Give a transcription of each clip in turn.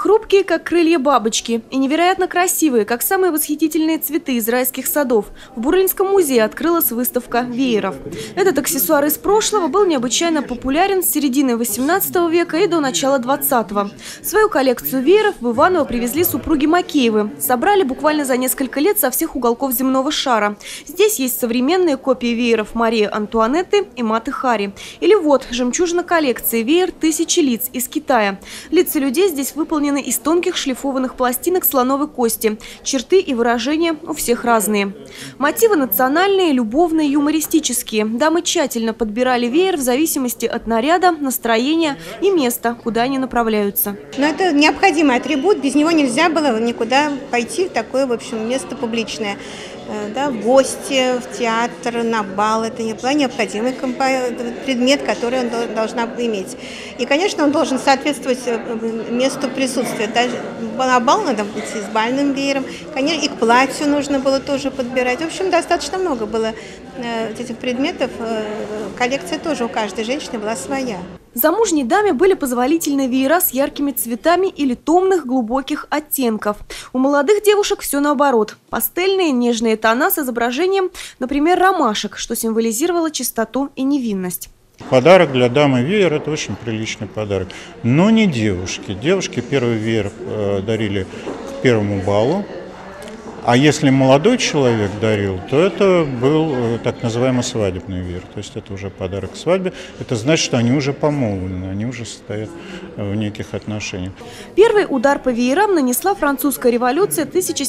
Хрупкие, как крылья бабочки, и невероятно красивые, как самые восхитительные цветы из райских садов. В Бурлинском музее открылась выставка вееров. Этот аксессуар из прошлого был необычайно популярен с середины 18 века и до начала 20-го. Свою коллекцию вееров в Иваново привезли супруги Макеевы. Собрали буквально за несколько лет со всех уголков земного шара. Здесь есть современные копии вееров Марии Антуанетты и Маты Хари. Или вот жемчужина коллекции веер «Тысячи лиц» из Китая. Лица людей здесь выполнены из тонких шлифованных пластинок слоновой кости. Черты и выражения у всех разные. Мотивы национальные, любовные, юмористические. Дамы тщательно подбирали веер в зависимости от наряда, настроения и места, куда они направляются. Но это необходимый атрибут, без него нельзя было никуда пойти в такое, в общем, место публичное. Да, в гости, в театр, на бал. Это необходимый предмет, который он должна иметь. И, конечно, он должен соответствовать месту присутствия. Даже на бал надо идти с бальным веером. Конечно, и к платью нужно было тоже подбирать. В общем, достаточно много было этих предметов. Коллекция тоже у каждой женщины была своя. Замужней даме были позволительны веера с яркими цветами или томных глубоких оттенков. У молодых девушек все наоборот. Пастельные нежные тона с изображением, например, ромашек, что символизировало чистоту и невинность. Подарок для дамы веер – это очень приличный подарок. Но не девушки. Девушки первый веер дарили к первому балу. А если молодой человек дарил, то это был так называемый свадебный веер. То есть это уже подарок к свадьбе. Это значит, что они уже помолвлены, они уже состоят в неких отношениях. Первый удар по веерам нанесла французская революция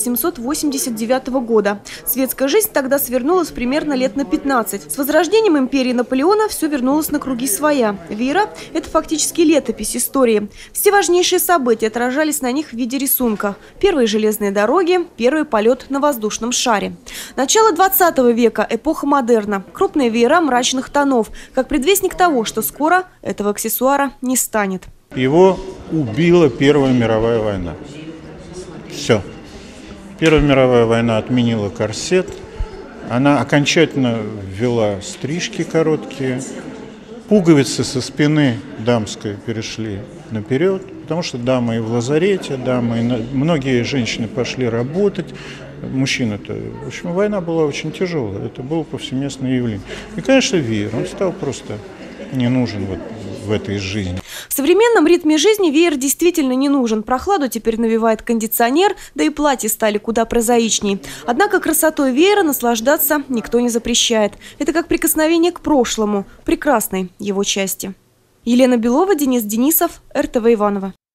1789 года. Светская жизнь тогда свернулась примерно лет на 15. С возрождением империи Наполеона все вернулось на круги своя. Веера – это фактически летопись истории. Все важнейшие события отражались на них в виде рисунка. Первые железные дороги, первый полет на воздушном шаре. Начало 20 века, эпоха модерна. Крупные веера мрачных тонов, как предвестник того, что скоро этого аксессуара не станет. Его убила Первая мировая война. Все. Первая мировая война отменила корсет. Она окончательно ввела стрижки короткие. Пуговицы со спины дамской перешли наперед, потому что дамы и в лазарете, многие женщины пошли работать, мужчины-то. В общем, война была очень тяжелая, это было повсеместное явление. И, конечно, веер, он стал просто не нужен в этой жизни. В современном ритме жизни веер действительно не нужен. Прохладу теперь навевает кондиционер, да и платья стали куда прозаичней. Однако красотой веера наслаждаться никто не запрещает. Это как прикосновение к прошлому, прекрасной его части. Елена Белова, Денис Денисов, РТВ Иваново.